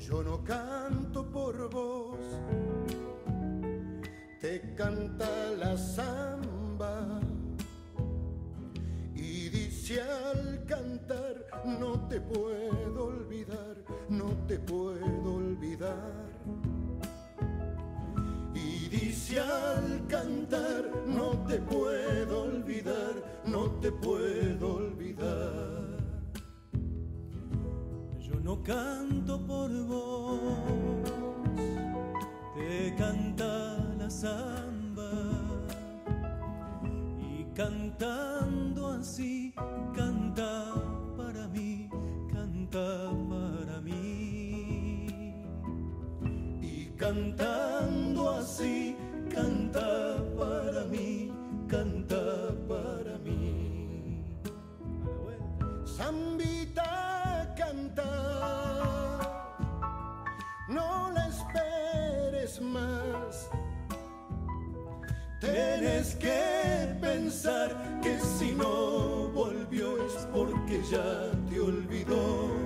Yo no canto por vos, te canta la samba y dice al cantar: no te puedo olvidar, no te puedo olvidar. Y dice al cantar: no te puedo olvidar, no te puedo olvidar. Yo no canto por vos, te canta la samba y cantando así canta para mí, canta para mí. Y cantando así canta para mí, canta para mí. Zambita, canta, no la esperes más. Tienes que pensar que si no volvió es porque ya te olvidó.